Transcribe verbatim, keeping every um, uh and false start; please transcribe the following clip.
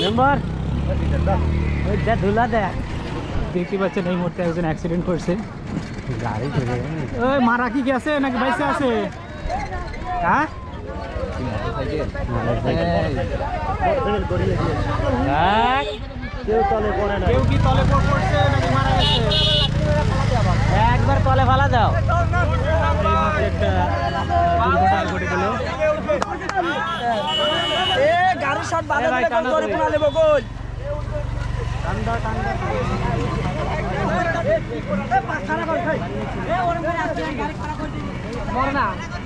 member ওই যা ধুলা দেয় দেখতে পাচ্ছেন এই মুহূর্তে একজন অ্যাক্সিডেন্ট করছে গাড়ি ওই মারা কি গেছে নাকি বাইসে আছে হ্যাঁ কেউ তলে পড়ে না কেউ কি তলে পড়ছে নাকি মারা গেছে একবার তলে ফেলা দাও একটা দুর্ঘটনা ঘটে গেল এ গাড়ি শট বাধা দিলে কোন ধরে পুনালে বগল ঠান্ডা ঠান্ডা এ পাছাড়া কর ভাই এ ওরে মরে আছে গাড়ি খারাপ করে দিই মর না